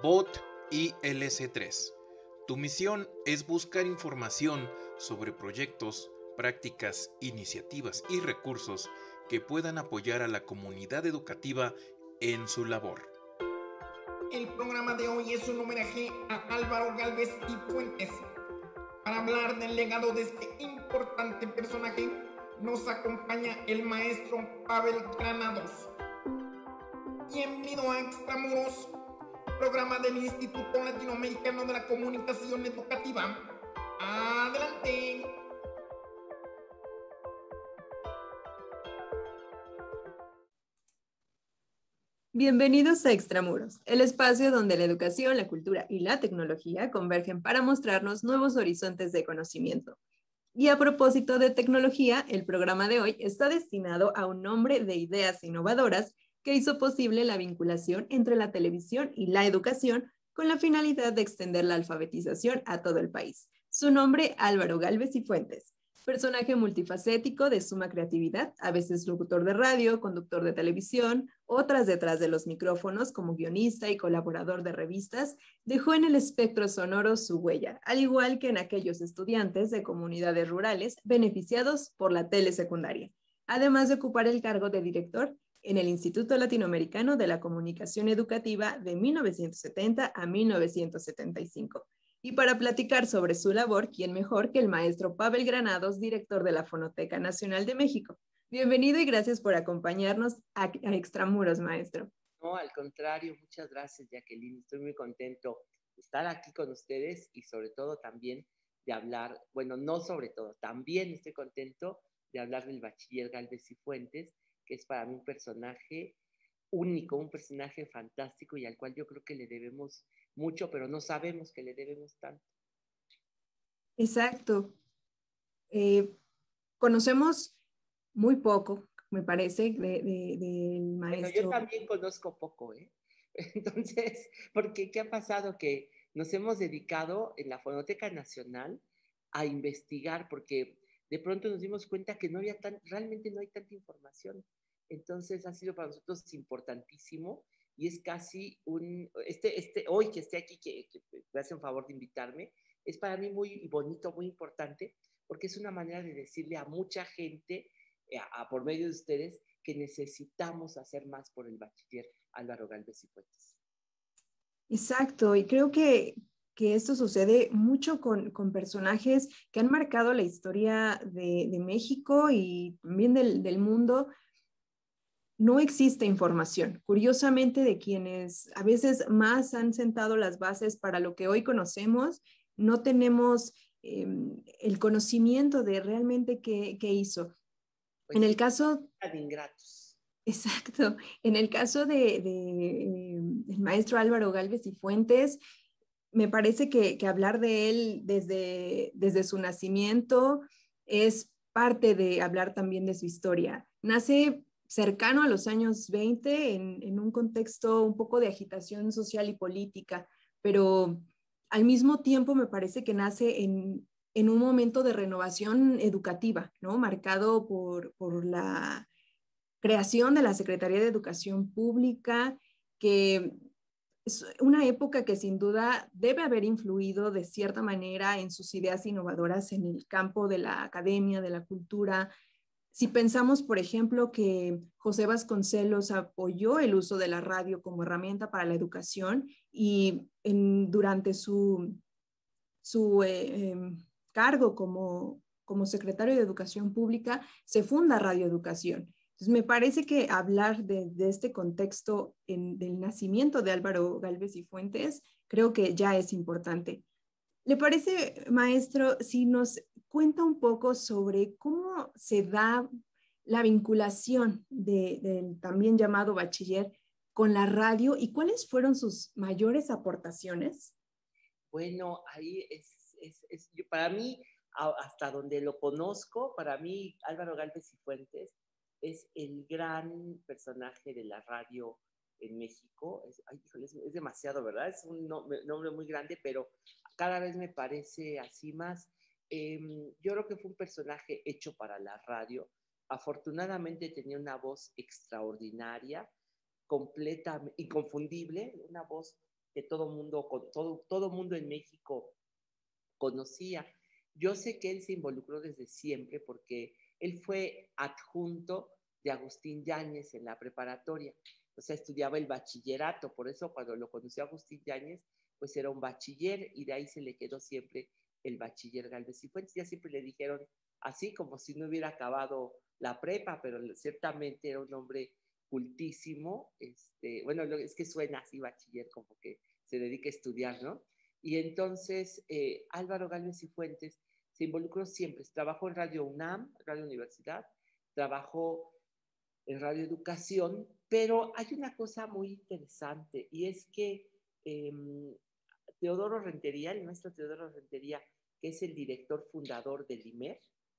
BOT ILC3. Tu misión es buscar información sobre proyectos, prácticas, iniciativas y recursos que puedan apoyar a la comunidad educativa en su labor. El programa de hoy es un homenaje a Álvaro Gálvez y Fuentes. Para hablar del legado de este importante personaje, nos acompaña el maestro Pavel Granados. Bienvenido a Extramuros, programa del Instituto Latinoamericano de la Comunicación Educativa. ¡Adelante! Bienvenidos a Extramuros, el espacio donde la educación, la cultura y la tecnología convergen para mostrarnos nuevos horizontes de conocimiento. Y a propósito de tecnología, el programa de hoy está destinado a un hombre de ideas innovadoras que hizo posible la vinculación entre la televisión y la educación con la finalidad de extender la alfabetización a todo el país. Su nombre, Álvaro Gálvez y Fuentes. Personaje multifacético de suma creatividad, a veces locutor de radio, conductor de televisión, otras detrás de los micrófonos como guionista y colaborador de revistas, dejó en el espectro sonoro su huella, al igual que en aquellos estudiantes de comunidades rurales beneficiados por la telesecundaria, además de ocupar el cargo de director en el Instituto Latinoamericano de la Comunicación Educativa de 1970 a 1975. Y para platicar sobre su labor, ¿quién mejor que el maestro Pavel Granados, director de la Fonoteca Nacional de México? Bienvenido y gracias por acompañarnos a Extramuros, maestro. No, al contrario, muchas gracias, Jacqueline. Estoy muy contento de estar aquí con ustedes y sobre todo también de hablar, bueno, no sobre todo, también estoy contento de hablar del bachiller Gálvez y Fuentes, que es para mí un personaje único, un personaje fantástico y al cual yo creo que le debemos mucho, pero no sabemos que le debemos tanto. Exacto. Conocemos muy poco, me parece, del maestro. Bueno, yo también conozco poco, ¿eh? Entonces, porque ¿qué ha pasado? Que nos hemos dedicado en la Fonoteca Nacional a investigar, porque de pronto nos dimos cuenta que no había realmente no hay tanta información. Entonces ha sido para nosotros importantísimo y es casi hoy que esté aquí, que me hacen favor de invitarme, es para mí muy bonito, muy importante, porque es una manera de decirle a mucha gente, por medio de ustedes, que necesitamos hacer más por el bachiller Álvaro Gálvez y Fuentes. Exacto, y creo que esto sucede mucho con personajes que han marcado la historia de México y también del mundo. No existe información. Curiosamente, de quienes a veces más han sentado las bases para lo que hoy conocemos, no tenemos el conocimiento de realmente qué hizo. Pues en el caso... Tan ingratos. Exacto. En el caso del maestro Álvaro Gálvez y Fuentes, me parece que hablar de él desde su nacimiento es parte de hablar también de su historia. Nace cercano a los años 20 en un contexto un poco de agitación social y política, pero al mismo tiempo me parece que nace en un momento de renovación educativa, ¿no? Marcado por la creación de la Secretaría de Educación Pública, que es una época que sin duda debe haber influido de cierta manera en sus ideas innovadoras en el campo de la academia, de la cultura. Si pensamos, por ejemplo, que José Vasconcelos apoyó el uso de la radio como herramienta para la educación y durante su cargo como secretario de Educación Pública se funda Radio Educación. Entonces, me parece que hablar de este contexto del nacimiento de Álvaro Gálvez y Fuentes, creo que ya es importante. ¿Le parece, maestro, si nos cuenta un poco sobre cómo se da la vinculación del también llamado bachiller con la radio y cuáles fueron sus mayores aportaciones? Bueno, ahí para mí, hasta donde lo conozco, para mí Álvaro Gálvez y Fuentes es el gran personaje de la radio en México. Es demasiado, ¿verdad? Es un nombre muy grande, pero cada vez me parece así más. Yo creo que fue un personaje hecho para la radio. Afortunadamente tenía una voz extraordinaria, completa, inconfundible, una voz que todo mundo en México conocía. Yo sé que él se involucró desde siempre porque él fue adjunto de Agustín Yáñez en la preparatoria. O sea, estudiaba el bachillerato, por eso cuando lo conoció Agustín Yáñez, pues era un bachiller y de ahí se le quedó siempre el bachiller Gálvez y Fuentes. Ya siempre le dijeron así, como si no hubiera acabado la prepa, pero ciertamente era un hombre cultísimo. Bueno, es que suena así bachiller, como que se dedica a estudiar, ¿no? Y entonces Álvaro Gálvez y Fuentes se involucró siempre. Trabajó en Radio UNAM, Radio Universidad, trabajó en Radio Educación, pero hay una cosa muy interesante y es que Teodoro Rentería, el maestro Teodoro Rentería, que es el director fundador del IMER,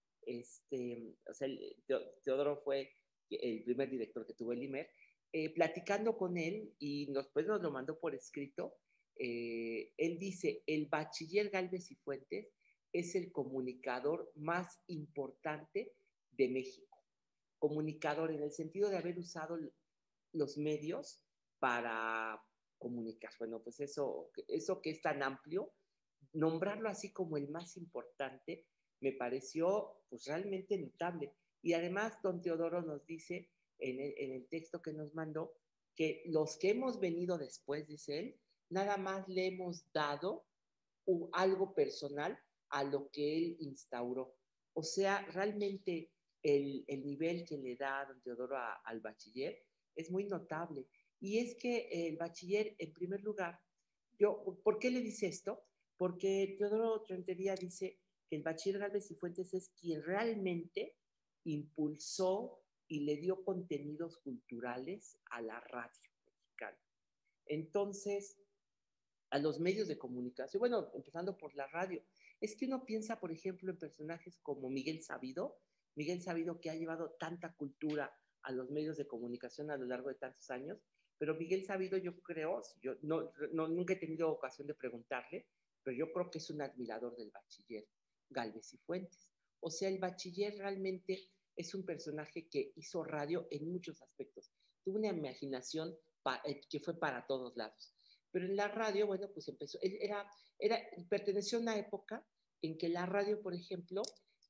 o sea, Teodoro fue el primer director que tuvo el IMER, platicando con él y después nos lo mandó por escrito, él dice, el bachiller Gálvez y Fuentes es el comunicador más importante de México. Comunicador en el sentido de haber usado los medios para comunicar. Bueno, pues eso que es tan amplio, nombrarlo así como el más importante, me pareció pues realmente notable. Y además, don Teodoro nos dice en el texto que nos mandó que los que hemos venido después, dice él, nada más le hemos dado algo personal a lo que él instauró. O sea, realmente el nivel que le da don Teodoro al bachiller es muy notable. Y es que el bachiller, en primer lugar, ¿por qué le dice esto? Porque Teodoro Rentería dice que el bachiller Gálvez y Fuentes es quien realmente impulsó y le dio contenidos culturales a la radio mexicana. Entonces, a los medios de comunicación, bueno, empezando por la radio. Es que uno piensa, por ejemplo, en personajes como Miguel Sabido que ha llevado tanta cultura a los medios de comunicación a lo largo de tantos años, pero Miguel Sabido yo creo, yo nunca he tenido ocasión de preguntarle, pero yo creo que es un admirador del bachiller Gálvez y Fuentes. O sea, el bachiller realmente es un personaje que hizo radio en muchos aspectos. Tuvo una imaginación que fue para todos lados. Pero en la radio, bueno, pues empezó, perteneció a una época en que la radio, por ejemplo,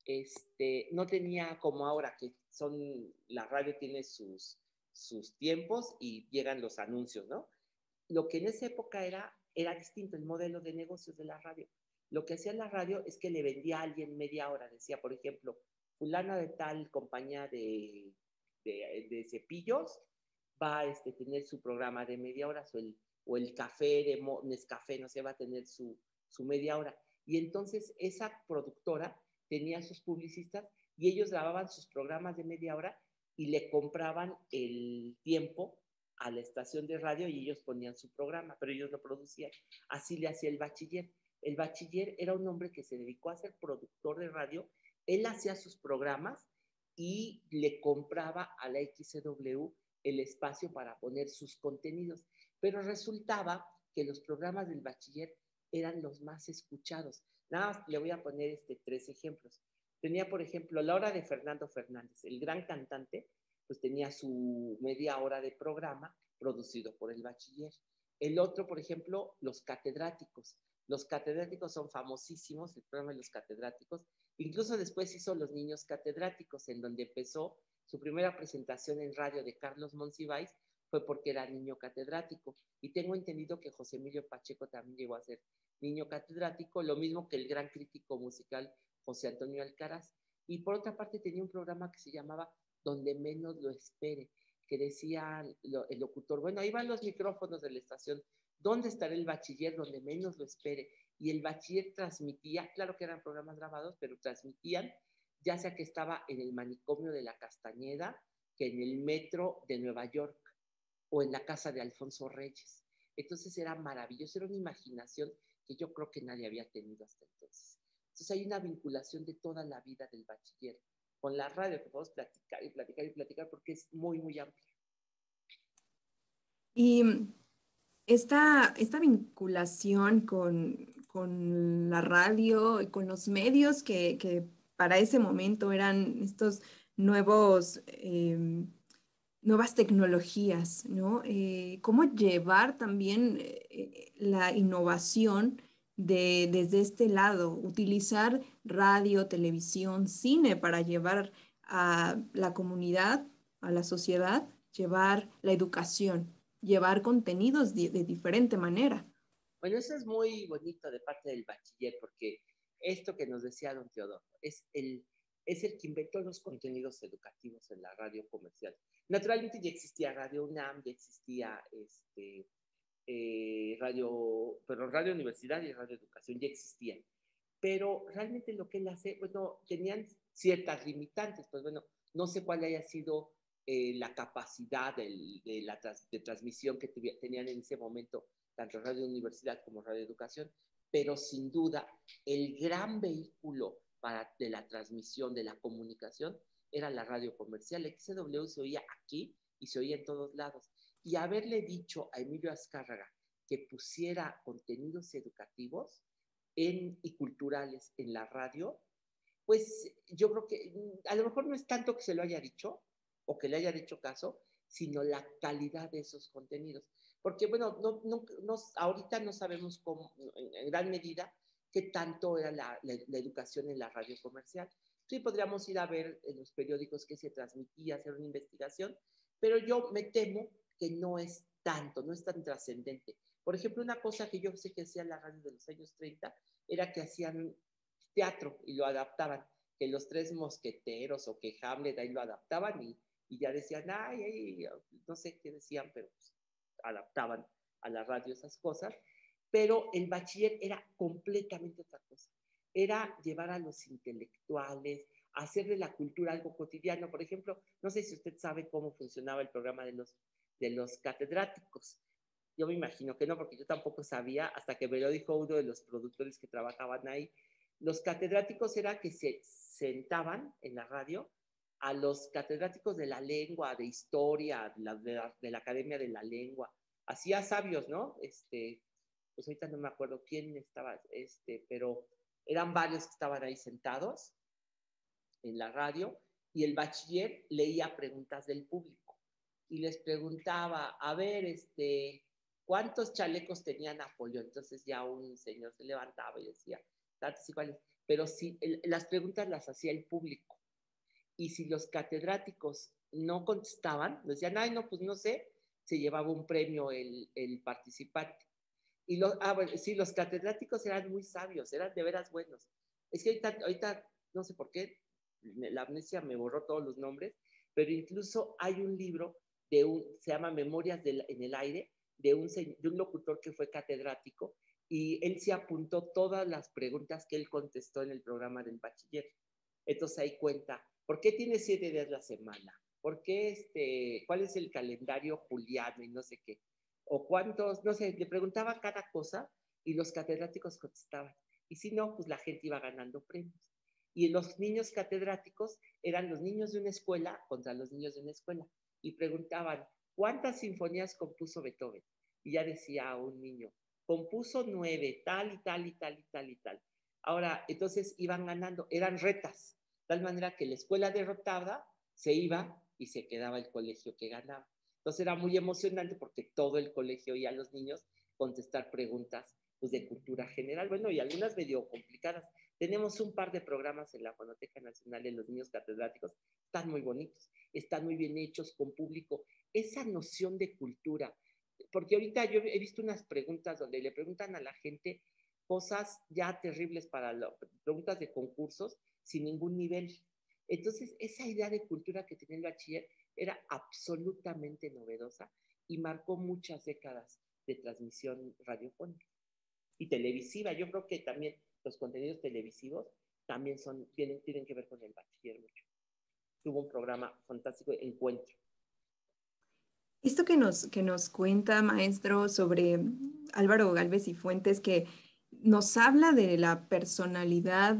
no tenía como ahora, que la radio tiene sus tiempos y llegan los anuncios, ¿no? Lo que en esa época era distinto, el modelo de negocios de la radio. Lo que hacía la radio es que le vendía a alguien media hora, decía, por ejemplo, fulana de tal compañía de cepillos va a tener su programa de media hora, o el café de Nescafé, no sé, va a tener su media hora. Y entonces esa productora tenía sus publicistas y ellos grababan sus programas de media hora y le compraban el tiempo a la estación de radio y ellos ponían su programa, pero ellos lo producían. Así le hacía el bachiller. El bachiller era un hombre que se dedicó a ser productor de radio. Él hacía sus programas y le compraba a la XCW el espacio para poner sus contenidos. Pero resultaba que los programas del bachiller eran los más escuchados. Nada más le voy a poner 3 ejemplos. Tenía, por ejemplo, la hora de Fernando Fernández, el gran cantante, pues tenía su media hora de programa producido por el bachiller. El otro, por ejemplo, los catedráticos. Los catedráticos son famosísimos, el programa de los catedráticos. Incluso después hizo Los Niños Catedráticos, en donde empezó su primera presentación en radio de Carlos Monsiváis, fue porque era niño catedrático. Y tengo entendido que José Emilio Pacheco también llegó a ser niño catedrático, lo mismo que el gran crítico musical José Antonio Alcaraz. Y por otra parte tenía un programa que se llamaba Donde Menos Lo Espere, que decía el locutor, bueno, ahí van los micrófonos de la estación, ¿dónde estará el bachiller? Donde menos lo espere. Y el bachiller transmitía, claro que eran programas grabados, pero transmitían, ya sea que estaba en el manicomio de la Castañeda, que en el metro de Nueva York, o en la casa de Alfonso Reyes. Entonces era maravilloso, era una imaginación que yo creo que nadie había tenido hasta entonces. Entonces hay una vinculación de toda la vida del bachiller con la radio, que podemos platicar y platicar y platicar porque es muy, muy amplia. Y esta vinculación con la radio y con los medios que para ese momento eran estos nuevos nuevas tecnologías, ¿no? Cómo llevar también la innovación desde este lado, utilizar radio, televisión, cine para llevar a la comunidad, a la sociedad, llevar la educación, llevar contenidos de diferente manera. Bueno, eso es muy bonito de parte del bachiller, porque esto que nos decía don Teodoro es el que inventó los contenidos educativos en la radio comercial. Naturalmente ya existía Radio UNAM, ya existía Radio Universidad y Radio Educación ya existían. Pero realmente lo que él hace, bueno, tenían ciertas limitantes, pues bueno, no sé cuál haya sido la capacidad de transmisión que tenían en ese momento tanto Radio Universidad como Radio Educación, pero sin duda el gran vehículo de la transmisión, de la comunicación, era la radio comercial. El XW se oía aquí y se oía en todos lados. Y haberle dicho a Emilio Azcárraga que pusiera contenidos educativos y culturales en la radio, pues yo creo que a lo mejor no es tanto que se lo haya dicho o que le haya hecho caso, sino la calidad de esos contenidos. Porque, bueno, ahorita no sabemos cómo, en gran medida, qué tanto era la educación en la radio comercial. Sí, podríamos ir a ver en los periódicos qué se transmitía, hacer una investigación, pero yo me temo que no es tanto, no es tan trascendente. Por ejemplo, una cosa que yo sé que hacía la radio de los años 30 era que hacían teatro y lo adaptaban, que los Tres Mosqueteros o que Hamlet ahí lo adaptaban y ya decían, ay, no sé qué decían, pero pues, adaptaban a la radio esas cosas, pero el bachiller era completamente otra cosa. Era llevar a los intelectuales, hacer de la cultura algo cotidiano. Por ejemplo, no sé si usted sabe cómo funcionaba el programa de los catedráticos. Yo me imagino que no, porque yo tampoco sabía, hasta que me lo dijo uno de los productores que trabajaban ahí. Los catedráticos era que se sentaban en la radio a los catedráticos de la lengua, de historia, de la Academia de la Lengua, hacía sabios, ¿no? Pues ahorita no me acuerdo quién estaba, pero eran varios que estaban ahí sentados en la radio y el bachiller leía preguntas del público y les preguntaba, a ver, ¿cuántos chalecos tenía Napoleón? Entonces ya un señor se levantaba y decía, tantos y cuáles, pero sí, las preguntas las hacía el público. Y si los catedráticos no contestaban, decían, ay, no, pues no sé, se llevaba un premio el participante. Y bueno, sí, los catedráticos eran muy sabios, eran de veras buenos. Es que ahorita no sé por qué, la amnesia me borró todos los nombres, pero incluso hay un libro se llama Memorias en el aire, de un locutor que fue catedrático, y él se apuntó todas las preguntas que él contestó en el programa del bachiller. Entonces ahí cuenta, ¿por qué tiene 7 días la semana? ¿Por qué cuál es el calendario juliano y no sé qué? O cuántos, no sé, le preguntaba cada cosa y los catedráticos contestaban. Y si no, pues la gente iba ganando premios. Y los niños catedráticos eran los niños de una escuela contra los niños de una escuela. Y preguntaban, ¿cuántas sinfonías compuso Beethoven? Y ya decía un niño, compuso 9, tal y tal y tal y tal y tal. Ahora, entonces iban ganando, eran retas, de tal manera que la escuela derrotada se iba y se quedaba el colegio que ganaba. Entonces era muy emocionante porque todo el colegio oía a los niños contestar preguntas pues, de cultura general, bueno, y algunas medio complicadas. Tenemos un par de programas en la Fonoteca Nacional de los Niños Catedráticos, están muy bonitos, están muy bien hechos, con público. Esa noción de cultura, porque ahorita yo he visto unas preguntas donde le preguntan a la gente cosas ya terribles preguntas de concursos sin ningún nivel. Entonces, esa idea de cultura que tenía el bachiller era absolutamente novedosa y marcó muchas décadas de transmisión radiofónica y televisiva. Yo creo que también los contenidos televisivos también tienen que ver con el bachiller mucho. Tuvo un programa fantástico de Encuentro. Esto que nos cuenta, maestro, sobre Álvaro Gálvez y Fuentes, que nos habla de la personalidad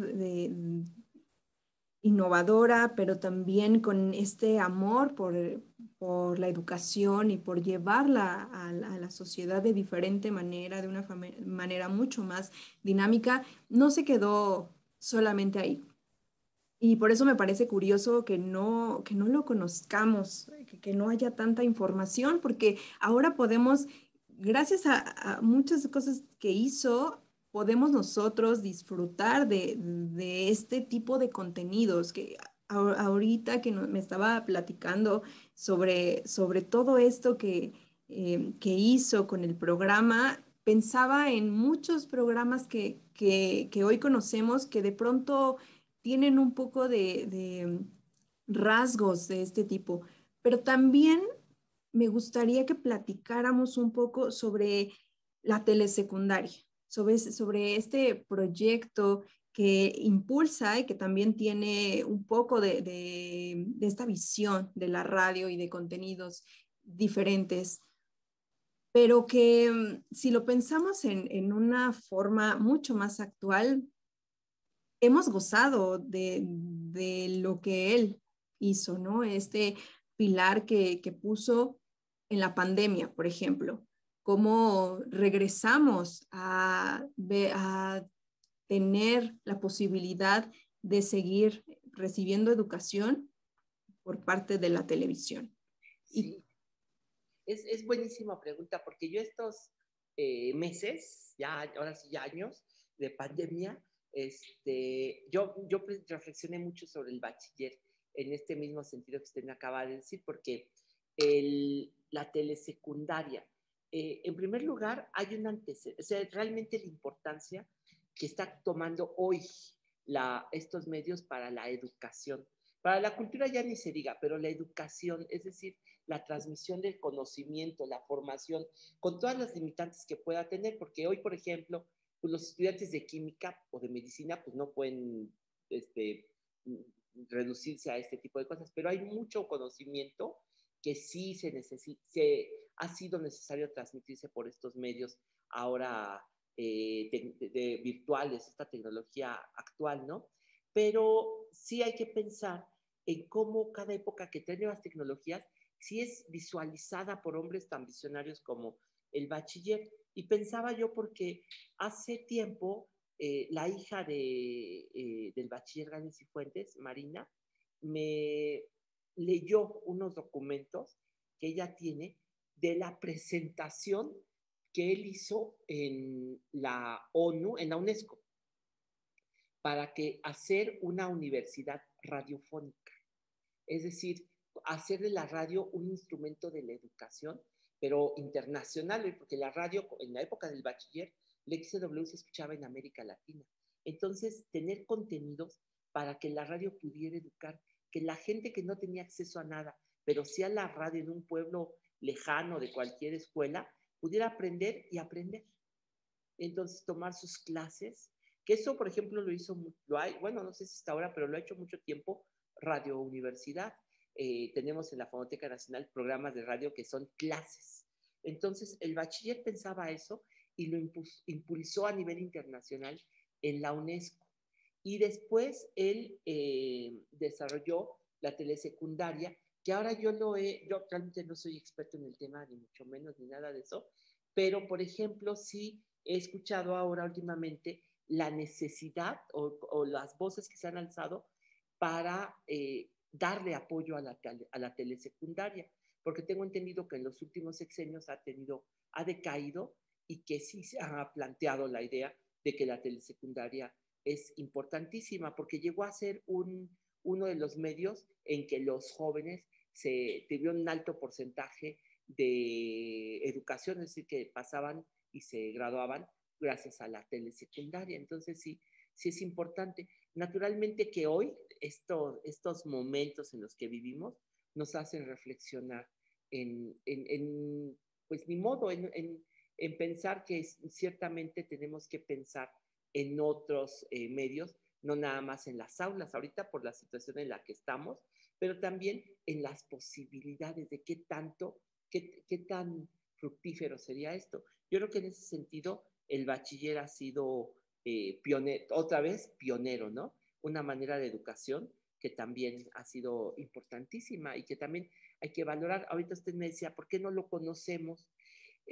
innovadora, pero también con este amor por la educación y por llevarla a la sociedad de diferente manera, de una manera mucho más dinámica, no se quedó solamente ahí. Y por eso me parece curioso que no lo conozcamos, que no haya tanta información, porque ahora podemos, gracias a muchas cosas que hizo, podemos nosotros disfrutar de este tipo de contenidos que ahorita que me estaba platicando sobre todo esto que hizo con el programa. Pensaba en muchos programas que hoy conocemos que de pronto tienen un poco de rasgos de este tipo, pero también me gustaría que platicáramos un poco sobre la telesecundaria, sobre este proyecto que impulsa y que también tiene un poco de esta visión de la radio y de contenidos diferentes, pero que si lo pensamos en una forma mucho más actual, hemos gozado de lo que él hizo, ¿no? Este pilar que puso en la pandemia, por ejemplo, cómo regresamos a tener la posibilidad de seguir recibiendo educación por parte de la televisión. Y Sí, es buenísima pregunta porque yo estos meses, ya ahora sí ya años de pandemia, yo reflexioné mucho sobre el bachiller en este mismo sentido que usted me acaba de decir, porque la telesecundaria, en primer lugar, hay un antecedente, o sea, realmente la importancia que está tomando hoy estos medios para la educación. Para la cultura ya ni se diga, pero la educación, es decir, la transmisión del conocimiento, la formación, con todas las limitantes que pueda tener, porque hoy, por ejemplo, pues los estudiantes de química o de medicina, pues no pueden reducirse a este tipo de cosas, pero hay mucho conocimiento que sí ha sido necesario transmitirse por estos medios ahora de virtuales, esta tecnología actual, ¿no? Pero sí hay que pensar en cómo cada época que trae nuevas tecnologías, sí es visualizada por hombres tan visionarios como el bachiller. Y pensaba yo porque hace tiempo la hija del bachiller Ganes y Fuentes, Marina, me leyó unos documentos que ella tiene de la presentación que él hizo en la ONU, en la UNESCO, para que hacer una universidad radiofónica. Es decir, hacer de la radio un instrumento de la educación, pero internacional, porque la radio en la época del bachiller, el XW se escuchaba en América Latina. Entonces, tener contenidos para que la radio pudiera educar, que la gente que no tenía acceso a nada, pero sí a la radio en un pueblo lejano de cualquier escuela, pudiera aprender y aprender. Entonces, tomar sus clases, que eso, por ejemplo, bueno, no sé si hasta ahora, pero lo ha hecho mucho tiempo Radio Universidad. Tenemos en la Fonoteca Nacional programas de radio que son clases. Entonces, el bachiller pensaba eso y lo impulsó a nivel internacional en la UNESCO. Y después él desarrolló la telesecundaria, que ahora yo realmente no soy experto en el tema, ni mucho menos, ni nada de eso, pero, por ejemplo, sí he escuchado ahora últimamente la necesidad o las voces que se han alzado para darle apoyo a la telesecundaria, porque tengo entendido que en los últimos sexenios ha decaído y que sí se ha planteado la idea de que la telesecundaria es importantísima, porque llegó a ser uno de los medios en que los jóvenes tuvieron un alto porcentaje de educación, es decir, que pasaban y se graduaban gracias a la telesecundaria. Entonces sí es importante. Naturalmente que hoy estos momentos en los que vivimos nos hacen reflexionar pues ni modo, en pensar que ciertamente tenemos que pensar en otros medios, no nada más en las aulas, ahorita por la situación en la que estamos, pero también en las posibilidades de qué tan fructífero sería esto. Yo creo que en ese sentido el bachiller ha sido otra vez pionero, ¿no? Una manera de educación que también ha sido importantísima y que también hay que valorar. Ahorita usted me decía, ¿por qué no lo conocemos?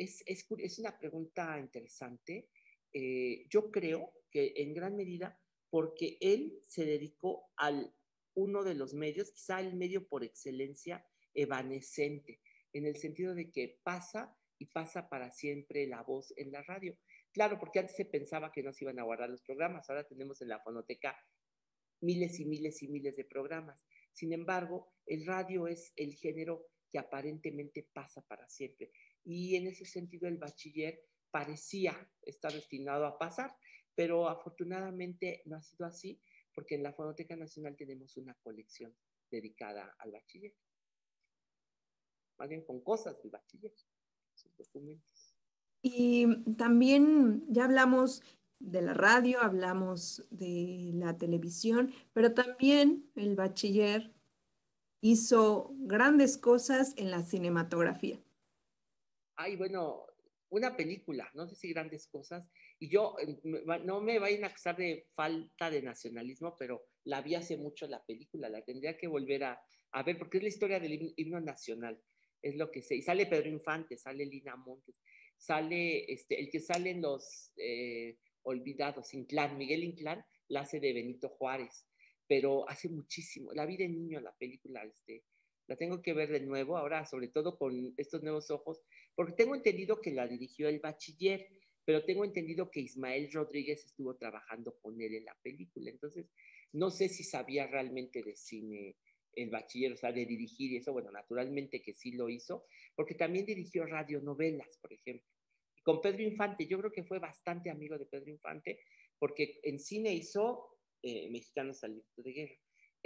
Es una pregunta interesante. Yo creo que en gran medida porque él se dedicó al uno de los medios, quizá el medio por excelencia evanescente, en el sentido de que pasa y pasa para siempre la voz en la radio. Claro, porque antes se pensaba que no se iban a guardar los programas, ahora tenemos en la fonoteca miles y miles y miles de programas. Sin embargo, el radio es el género que aparentemente pasa para siempre. Y en ese sentido, el bachiller parecía estar destinado a pasar, pero afortunadamente no ha sido así, porque en la Fonoteca Nacional tenemos una colección dedicada al bachiller, más bien con cosas del bachiller, sus documentos. Y también ya hablamos de la radio, hablamos de la televisión, pero también el bachiller hizo grandes cosas en la cinematografía. Ay, bueno, una película, no sé si grandes cosas, y yo, no me vayan a acusar de falta de nacionalismo, pero la vi hace mucho la película, la tendría que volver a ver, porque es la historia del himno nacional, es lo que sé, y sale Pedro Infante, sale Lina Montes, sale el que sale en los olvidados, Inclán, Miguel Inclán, la hace de Benito Juárez, pero hace muchísimo, la vi de niño la película, la tengo que ver de nuevo, ahora sobre todo con estos nuevos ojos, porque tengo entendido que la dirigió el bachiller, pero tengo entendido que Ismael Rodríguez estuvo trabajando con él en la película. Entonces, no sé si sabía realmente de cine el bachiller, o sea, de dirigir y eso. Bueno, naturalmente que sí lo hizo, porque también dirigió radionovelas, por ejemplo. Y con Pedro Infante, yo creo que fue bastante amigo de Pedro Infante, porque en cine hizo Mexicanos al Grito de Guerra.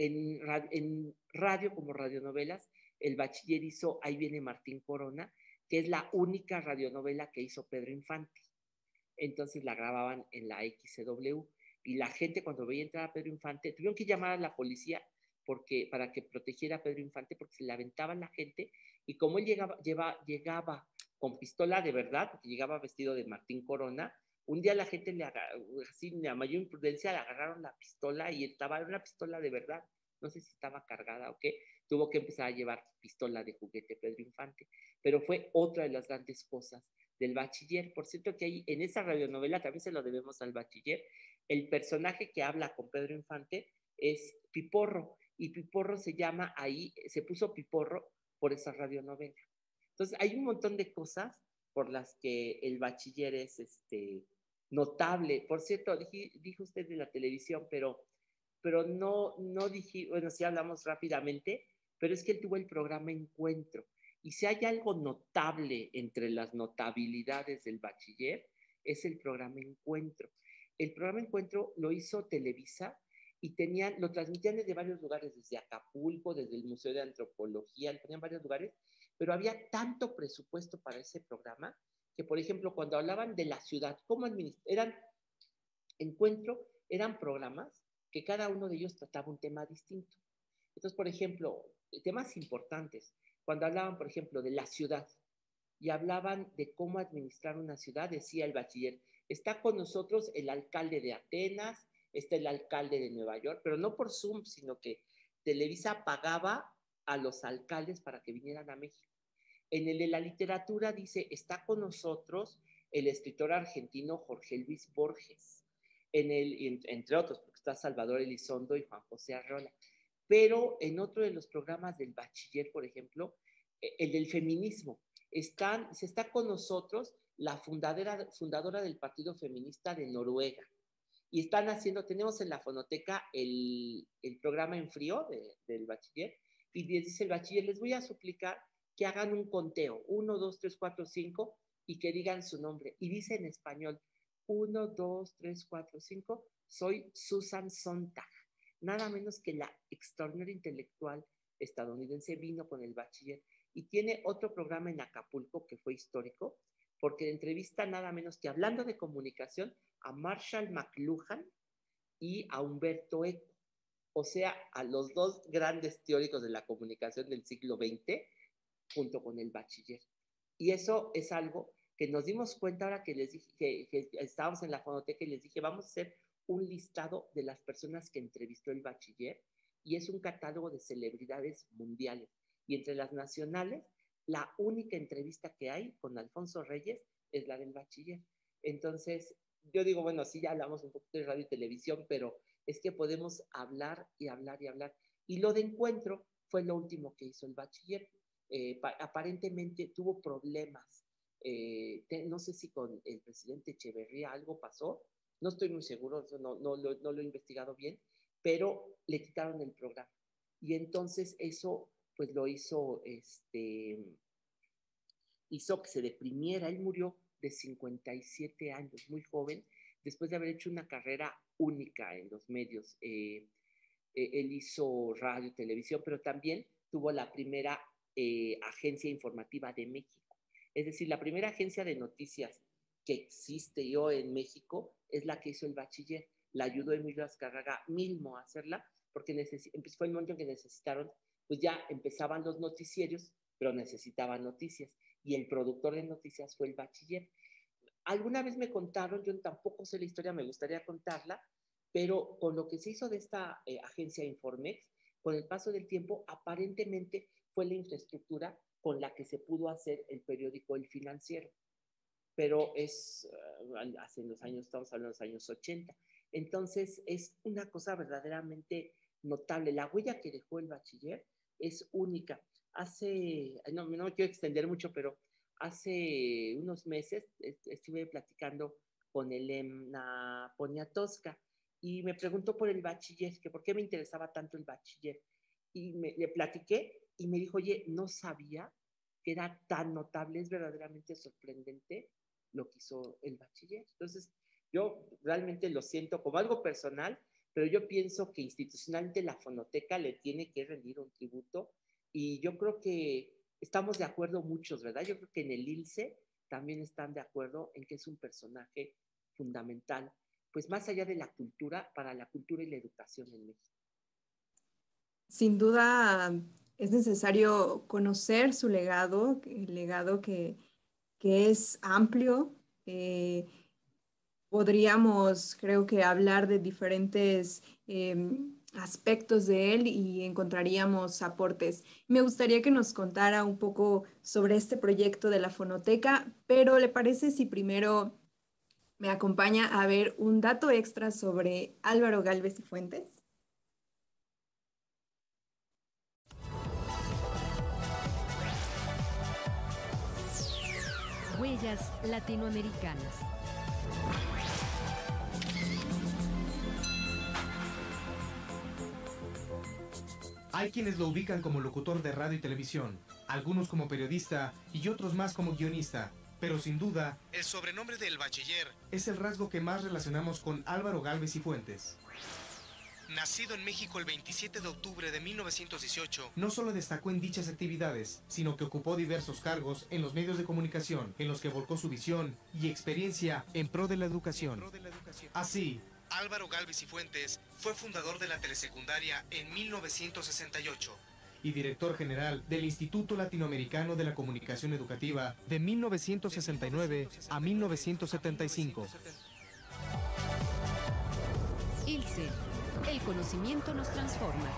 En radio, como radionovelas, el bachiller hizo Ahí viene Martín Corona, que es la única radionovela que hizo Pedro Infante. Entonces la grababan en la XCW y la gente cuando veía entrar a Pedro Infante, tuvieron que llamar a la policía para que protegiera a Pedro Infante porque se le aventaban la gente y como él llegaba con pistola de verdad, porque llegaba vestido de Martín Corona, un día la gente así, a mayor imprudencia, le agarraron la pistola y estaba una pistola de verdad, no sé si estaba cargada o qué, tuvo que empezar a llevar pistola de juguete Pedro Infante, pero fue otra de las grandes cosas del bachiller. Por cierto que ahí en esa radionovela también se lo debemos al bachiller. El personaje que habla con Pedro Infante es Piporro y Piporro se llama ahí, se puso Piporro por esa radionovela. Entonces hay un montón de cosas por las que el bachiller es notable. Por cierto, dijo usted de la televisión, pero no dije, bueno, sí hablamos rápidamente, pero es que él tuvo el programa Encuentro. Y si hay algo notable entre las notabilidades del bachiller, es el programa Encuentro. El programa Encuentro lo hizo Televisa y lo transmitían desde varios lugares, desde Acapulco, desde el Museo de Antropología, lo ponían varios lugares, pero había tanto presupuesto para ese programa que, por ejemplo, cuando hablaban de la ciudad, cómo eran programas que cada uno de ellos trataba un tema distinto. Entonces, por ejemplo, temas importantes, cuando hablaban, por ejemplo, de la ciudad y hablaban de cómo administrar una ciudad, decía el bachiller, está con nosotros el alcalde de Atenas, está el alcalde de Nueva York, pero no por Zoom, sino que Televisa pagaba a los alcaldes para que vinieran a México. En el de la literatura dice, está con nosotros el escritor argentino Jorge Luis Borges, entre otros, porque está Salvador Elizondo y Juan José Arreola. Pero en otro de los programas del bachiller, por ejemplo, el del feminismo, se está con nosotros la fundadora del Partido Feminista de Noruega. Y tenemos en la fonoteca el programa en frío del bachiller, y les dice el bachiller, les voy a suplicar que hagan un conteo, 1, 2, 3, 4, 5, y que digan su nombre. Y dice en español, 1, 2, 3, 4, 5, soy Susan Sontag. Nada menos que la extraordinaria intelectual estadounidense vino con el bachiller y tiene otro programa en Acapulco que fue histórico, porque entrevista nada menos que hablando de comunicación a Marshall McLuhan y a Humberto Eco, o sea, a los dos grandes teóricos de la comunicación del siglo XX, junto con el bachiller. Y eso es algo que nos dimos cuenta ahora que les dije que estábamos en la fonoteca y les dije, vamos a hacer un listado de las personas que entrevistó el bachiller y es un catálogo de celebridades mundiales. Y entre las nacionales, la única entrevista que hay con Alfonso Reyes es la del bachiller. Entonces, yo digo, bueno, sí, ya hablamos un poquito de radio y televisión, pero es que podemos hablar y hablar y hablar. Y lo de encuentro fue lo último que hizo el bachiller. Aparentemente tuvo problemas. No sé si con el presidente Echeverría algo pasó, no estoy muy seguro, no lo he investigado bien, pero le quitaron el programa. Y entonces eso pues lo hizo, hizo que se deprimiera. Él murió de 57 años, muy joven, después de haber hecho una carrera única en los medios. Él hizo radio, televisión, pero también tuvo la primera agencia informativa de México. Es decir, la primera agencia de noticias que existió en México es la que hizo el bachiller. La ayudó Emilio Azcárraga Milmo a hacerla, porque fue el momento en que necesitaron, pues ya empezaban los noticierios, pero necesitaban noticias. Y el productor de noticias fue el bachiller. Alguna vez me contaron, yo tampoco sé la historia, me gustaría contarla, pero con lo que se hizo de esta agencia Informex, con el paso del tiempo, aparentemente fue la infraestructura con la que se pudo hacer el periódico El Financiero. Pero hace los años, estamos hablando de los años 80. Entonces, es una cosa verdaderamente notable. La huella que dejó el bachiller es única. No quiero extender mucho, pero hace unos meses estuve platicando con Elena Poniatowska y me preguntó por el bachiller, que por qué me interesaba tanto el bachiller. Y le platiqué y me dijo, oye, no sabía que era tan notable, es verdaderamente sorprendente lo que hizo el bachiller. Entonces, yo realmente lo siento como algo personal, pero yo pienso que institucionalmente la fonoteca le tiene que rendir un tributo y yo creo que estamos de acuerdo muchos, ¿verdad? Yo creo que en el ILSE también están de acuerdo en que es un personaje fundamental, pues más allá de la cultura, para la cultura y la educación en México. Sin duda es necesario conocer su legado, el legado que es amplio. Podríamos, creo que, hablar de diferentes aspectos de él y encontraríamos aportes. Me gustaría que nos contara un poco sobre este proyecto de la fonoteca, pero ¿le parece si primero me acompaña a ver un dato extra sobre Álvaro Gálvez y Fuentes? Huellas latinoamericanas. Hay quienes lo ubican como locutor de radio y televisión, algunos como periodista y otros más como guionista. Pero sin duda, el sobrenombre del bachiller es el rasgo que más relacionamos con Álvaro Gálvez y Fuentes. Nacido en México el 27 de octubre de 1918, no solo destacó en dichas actividades, sino que ocupó diversos cargos en los medios de comunicación, en los que volcó su visión y experiencia en pro de la educación. Así, Álvaro Gálvez y Fuentes fue fundador de la telesecundaria en 1968 y director general del Instituto Latinoamericano de la Comunicación Educativa de 1969 a 1975. ILSE. El conocimiento nos transforma.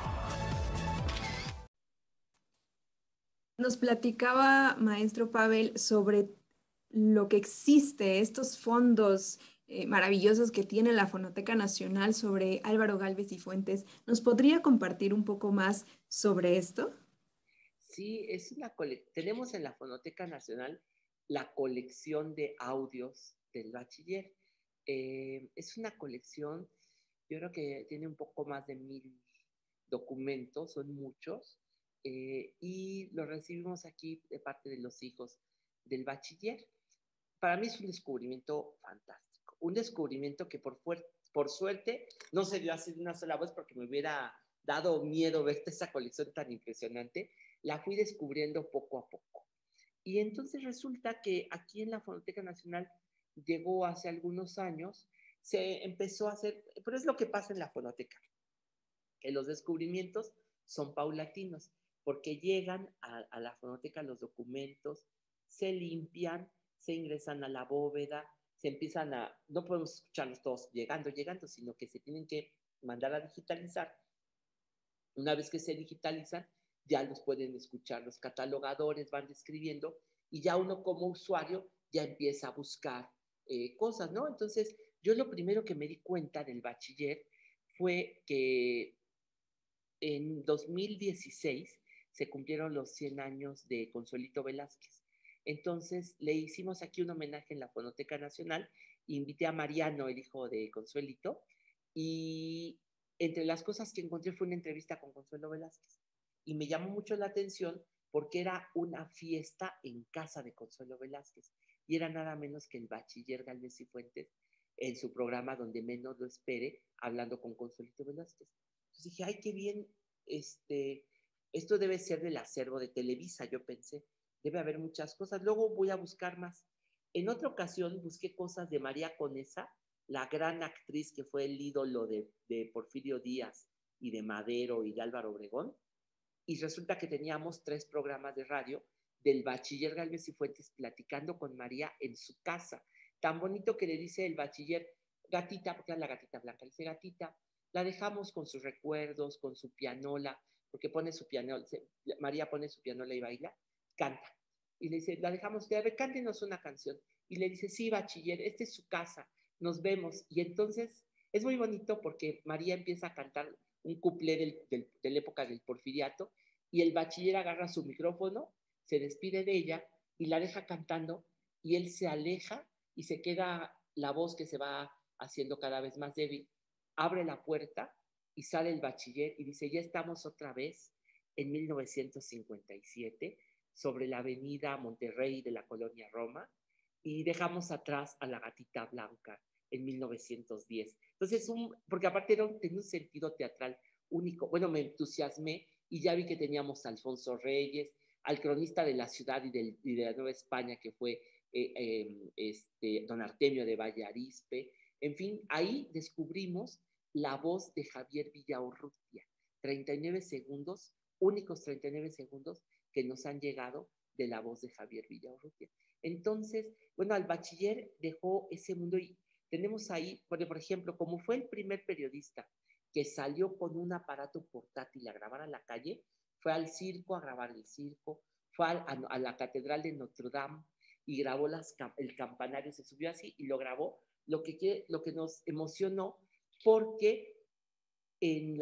Nos platicaba, maestro Pavel, sobre lo que existe, estos fondos maravillosos que tiene la Fonoteca Nacional sobre Álvaro Gálvez y Fuentes. ¿Nos podría compartir un poco más sobre esto? Sí, tenemos en la Fonoteca Nacional la colección de audios del bachiller. Es una colección, yo creo que tiene un poco más de 1000 documentos, son muchos, y los recibimos aquí de parte de los hijos del bachiller. Para mí es un descubrimiento fantástico, un descubrimiento que por suerte no se dio así de una sola vez porque me hubiera dado miedo ver esta colección tan impresionante. La fui descubriendo poco a poco. Y entonces resulta que aquí en la Fonoteca Nacional llegó hace algunos años, se empezó a hacer, pero es lo que pasa en la fonoteca, que los descubrimientos son paulatinos, porque llegan a la fonoteca los documentos, se limpian, se ingresan a la bóveda, se empiezan no podemos escucharlos todos llegando, sino que se tienen que mandar a digitalizar. Una vez que se digitalizan, ya los pueden escuchar los catalogadores, van describiendo, y ya uno como usuario ya empieza a buscar cosas, ¿no? Entonces, yo lo primero que me di cuenta del bachiller fue que en 2016 se cumplieron los 100 años de Consuelito Velázquez. Entonces le hicimos aquí un homenaje en la Fonoteca Nacional, invité a Mariano, el hijo de Consuelito, y entre las cosas que encontré fue una entrevista con Consuelo Velázquez. Y me llamó mucho la atención porque era una fiesta en casa de Consuelo Velázquez, y era nada menos que el bachiller Gálvez y Fuentes en su programa Donde Menos Lo Espere, hablando con Consuelito Velázquez. Entonces dije, ay, qué bien, esto debe ser del acervo de Televisa, yo pensé, debe haber muchas cosas. Luego voy a buscar más. En otra ocasión busqué cosas de María Conesa, la gran actriz que fue el ídolo de Porfirio Díaz y de Madero y de Álvaro Obregón, y resulta que teníamos 3 programas de radio del bachiller Gálvez y Fuentes platicando con María en su casa. Tan bonito que le dice el bachiller, gatita, porque era la gatita blanca, le dice gatita, la dejamos con sus recuerdos, con su pianola, porque pone su pianola, María pone su pianola y baila, canta. Y le dice, la dejamos, a ver, cántenos una canción. Y le dice, sí, bachiller, esta es su casa, nos vemos. Y entonces es muy bonito porque María empieza a cantar un cuplé de la época del porfiriato, y el bachiller agarra su micrófono, se despide de ella y la deja cantando, y él se aleja y se queda la voz que se va haciendo cada vez más débil. Abre la puerta y sale el bachiller y dice, ya estamos otra vez en 1957 sobre la avenida Monterrey de la colonia Roma, y dejamos atrás a la gatita blanca en 1910. Entonces, porque aparte tenía un sentido teatral único. Bueno, me entusiasmé y ya vi que teníamos a Alfonso Reyes, al cronista de la ciudad y de la Nueva España, que fue don Artemio de Vallarispe. En fin, ahí descubrimos la voz de Javier Villaurrutia. 39 segundos, únicos 39 segundos que nos han llegado de la voz de Javier Villaurrutia. Entonces, bueno, al bachiller dejó ese mundo, y tenemos ahí, por ejemplo, como fue el primer periodista que salió con un aparato portátil a grabar a la calle, fue al circo a grabar el circo, fue a la Catedral de Notre Dame y grabó el campanario, se subió así y lo grabó, lo que nos emocionó, porque en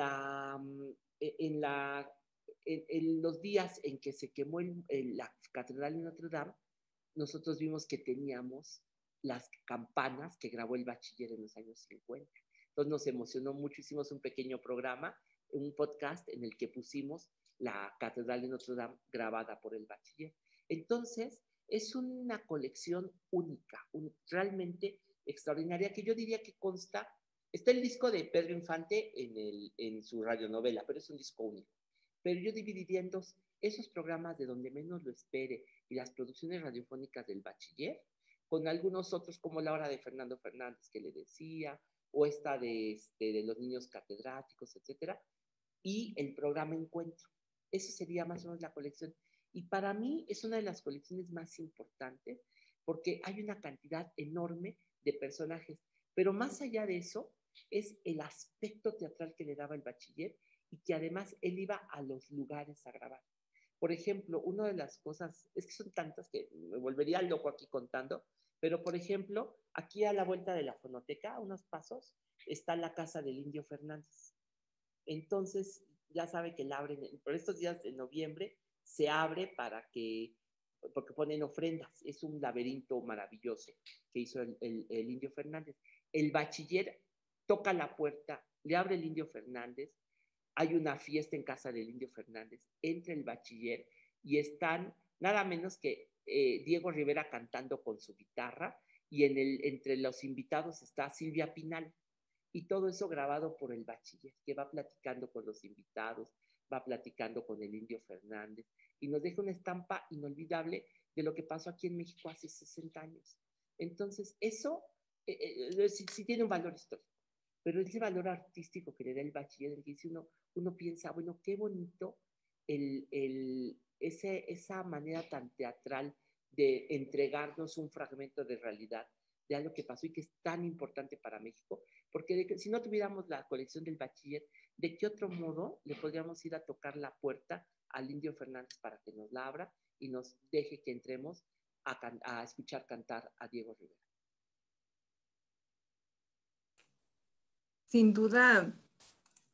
los días en que se quemó la Catedral de Notre Dame, nosotros vimos que teníamos las campanas que grabó el bachiller en los años 50. Entonces nos emocionó mucho, hicimos un pequeño programa, un podcast en el que pusimos la Catedral de Notre Dame grabada por el bachiller. Entonces es una colección única, realmente extraordinaria, que yo diría que consta. Está el disco de Pedro Infante en su radionovela, pero es un disco único. Pero yo dividiría en 2 esos programas de Donde Menos Lo Espere y las producciones radiofónicas del bachiller, con algunos otros como la hora de Fernando Fernández que le decía, o esta de los niños catedráticos, etcétera, y el programa Encuentro. Eso sería más o menos la colección. Y para mí es una de las colecciones más importantes porque hay una cantidad enorme de personajes. Pero más allá de eso, es el aspecto teatral que le daba el bachiller, y que además él iba a los lugares a grabar. Por ejemplo, una de las cosas, es que son tantas que me volvería loco aquí contando, pero por ejemplo, aquí a la vuelta de la fonoteca, a unos pasos, está la casa del Indio Fernández. Entonces, ya sabe que la abren, por estos días de noviembre, se abre porque ponen ofrendas. Es un laberinto maravilloso que hizo el Indio Fernández. El bachiller toca la puerta, le abre el Indio Fernández, hay una fiesta en casa del Indio Fernández, entra el bachiller y están nada menos que Diego Rivera cantando con su guitarra, y entre los invitados está Silvia Pinal. Y todo eso grabado por el bachiller, que va platicando con los invitados, va platicando con el Indio Fernández, y nos deja una estampa inolvidable de lo que pasó aquí en México hace 60 años. Entonces, eso sí tiene un valor histórico, pero ese valor artístico que le da el bachiller, en que dice uno piensa, bueno, qué bonito esa manera tan teatral de entregarnos un fragmento de realidad de algo que pasó y que es tan importante para México, porque si no tuviéramos la colección del bachiller, ¿de qué otro modo le podríamos ir a tocar la puerta al Indio Fernández para que nos la abra y nos deje que entremos a escuchar cantar a Diego Rivera? Sin duda,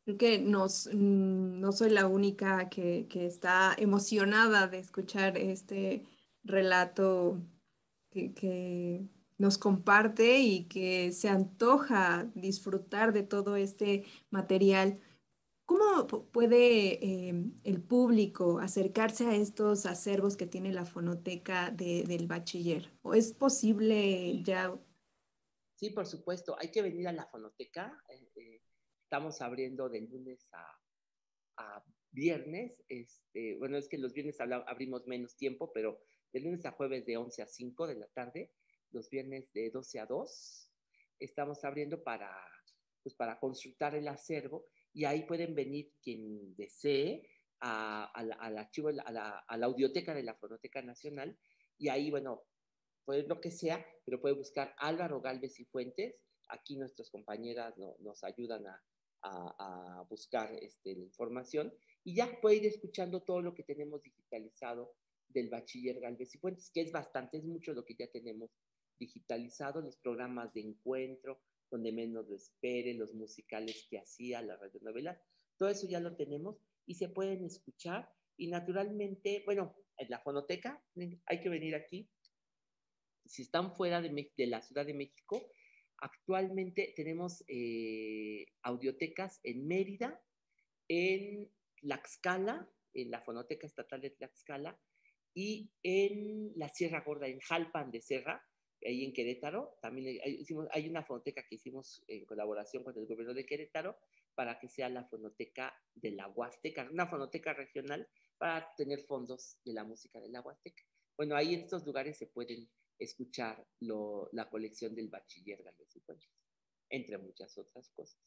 Creo que no soy la única que está emocionada de escuchar este relato que nos comparte y que se antoja disfrutar de todo este material. ¿Cómo puede el público acercarse a estos acervos que tiene la fonoteca del bachiller? ¿O es posible ya? Sí, por supuesto, hay que venir a la fonoteca. Estamos abriendo de lunes a viernes. Bueno, es que los viernes abrimos menos tiempo, pero de lunes a jueves de 11 a 5 de la tarde, los viernes de 12 a 2. Estamos abriendo pues para consultar el acervo y ahí pueden venir quien desee al archivo, a la audioteca de la Fonoteca Nacional y ahí, bueno, puede lo que sea, pero puede buscar Álvaro Gálvez y Fuentes. Aquí nuestras compañeras nos ayudan a buscar la información y ya puede ir escuchando todo lo que tenemos digitalizado del bachiller Gálvez y Fuentes, que es bastante, es mucho lo que ya tenemos digitalizado, los programas de encuentro, donde menos lo espere, los musicales que hacía, las radionovelas, todo eso ya lo tenemos y se pueden escuchar y naturalmente, bueno, en la fonoteca hay que venir aquí. Si están fuera de la Ciudad de México, actualmente tenemos audiotecas en Mérida, en Tlaxcala, en la Fonoteca Estatal de Tlaxcala, y en la Sierra Gorda, en Jalpan de Serra, ahí en Querétaro. También hay una fonoteca que hicimos en colaboración con el gobierno de Querétaro para que sea la fonoteca de la Huasteca, una fonoteca regional para tener fondos de la música de la Huasteca. Bueno, ahí en estos lugares se pueden escuchar la colección del bachiller Gálvez y Fuentes, entre muchas otras cosas.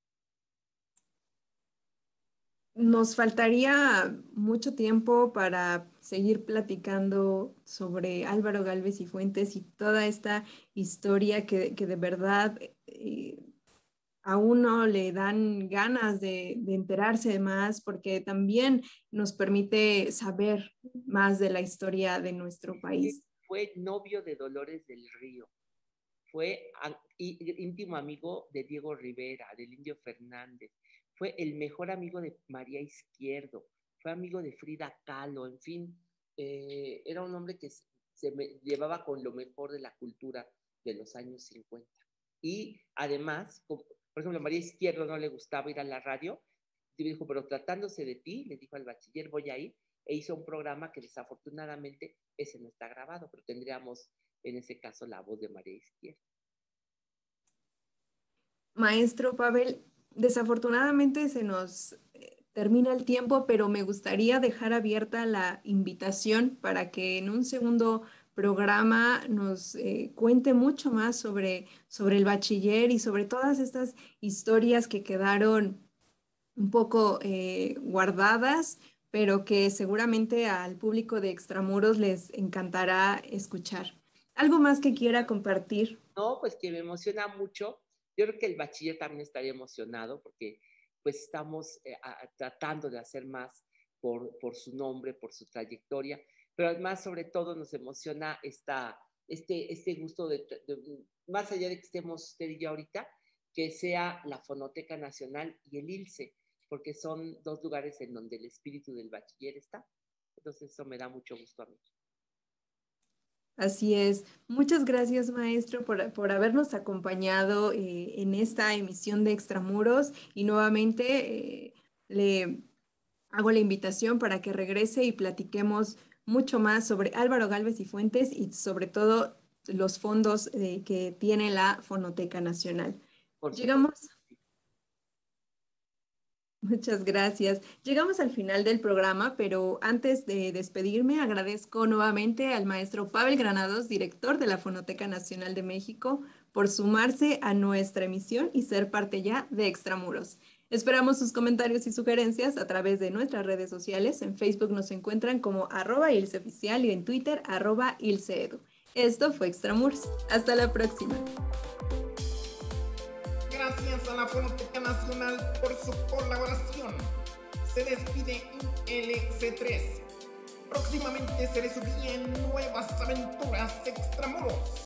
Nos faltaría mucho tiempo para seguir platicando sobre Álvaro Gálvez y Fuentes y toda esta historia que de verdad a uno le dan ganas de enterarse más porque también nos permite saber más de la historia de nuestro país. Fue novio de Dolores del Río, fue íntimo amigo de Diego Rivera, del Indio Fernández, fue el mejor amigo de María Izquierdo, fue amigo de Frida Kahlo, en fin, era un hombre que llevaba con lo mejor de la cultura de los años 50. Y además, por ejemplo, a María Izquierdo no le gustaba ir a la radio, y dijo, pero tratándose de ti, le dijo al bachiller, voy a ir, e hizo un programa que desafortunadamente ese no está grabado, pero tendríamos en ese caso la voz de María Izquierdo. Maestro Pavel, desafortunadamente se nos termina el tiempo, pero me gustaría dejar abierta la invitación para que en un segundo programa nos cuente mucho más sobre el bachiller y sobre todas estas historias que quedaron un poco guardadas, pero que seguramente al público de Extramuros les encantará escuchar. ¿Algo más que quiera compartir? No, pues que me emociona mucho. Yo creo que el bachiller también estaría emocionado porque pues estamos tratando de hacer más por su nombre, por su trayectoria, pero además sobre todo nos emociona este gusto más allá de que estemos usted y yo ahorita, que sea la Fonoteca Nacional y el ILSE, porque son dos lugares en donde el espíritu del bachiller está. Entonces eso me da mucho gusto a mí. Así es. Muchas gracias, maestro, por habernos acompañado en esta emisión de Extramuros y nuevamente le hago la invitación para que regrese y platiquemos mucho más sobre Álvaro Gálvez y Fuentes y sobre todo los fondos que tiene la Fonoteca Nacional. Llegamos. Muchas gracias. Llegamos al final del programa, pero antes de despedirme, agradezco nuevamente al maestro Pavel Granados, director de la Fonoteca Nacional de México, por sumarse a nuestra emisión y ser parte ya de Extramuros. Esperamos sus comentarios y sugerencias a través de nuestras redes sociales. En Facebook nos encuentran como @ilseoficial y en Twitter @ilseedu. Esto fue Extramuros. Hasta la próxima. Gracias a la Fonoteca Nacional por su colaboración. Se despide ILC3. Próximamente se les subirá en nuevas aventuras Extramuros.